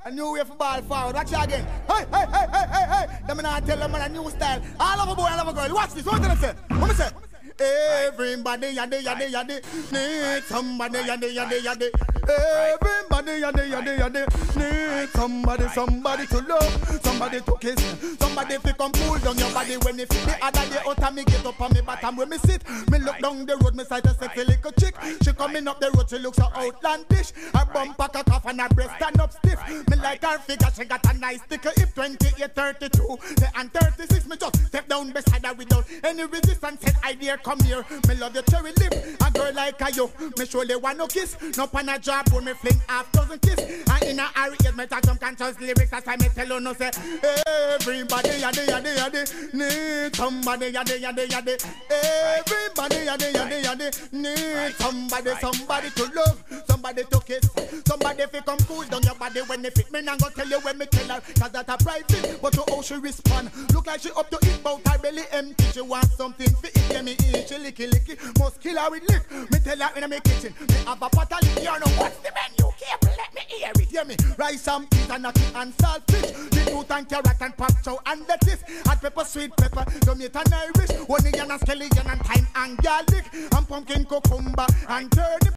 A new way for ball forward. Watch it again. Hey. Them not tell them a new style. I love a boy, I love a girl. Watch this. What did I say? What me say? Everybody, yaddy, need somebody, yaddy. Everybody, yaddy, need somebody to love, somebody to kiss, somebody to come cool down your body when you feel the other day out of me get up on me bottom where me sit. Me look down the road, me sight a sexy little chick. She coming up the road, she looks so outlandish. Her bump pack a cough and her breast stand up stiff. Me like her figure, she got a nice sticker hip. 28, 32, and 36. Me just step down beside her without any resistance. Said I dare come here. Me love your cherry lip. A girl like a you, me surely want no kiss. No pan a job, when me fling half dozen kiss. And in a hurry, me talk some conscious lyrics. As I me tell you no say, everybody yaddy, need somebody yaddy. Everybody yaddy, need somebody to love, somebody to kiss, somebody fi come cool down your body when they fit. Me nah go tell you when me tell her, cause that a private. But to how she respond, look like she up to eat, but her belly empty. She want something fi eat, yeah me eat. She licky, must kill her with lick. Me tell her in my kitchen, me have a pot of lick. You know what's the menu? Cable, let me hear it, hear me. Rice and peas and ackee and saltfish, beetroot and carrot and pop chow and lettuce, hot pepper, sweet pepper, tomato and Irish, onion and scallion and thyme and garlic, and pumpkin, cucumber and turnip.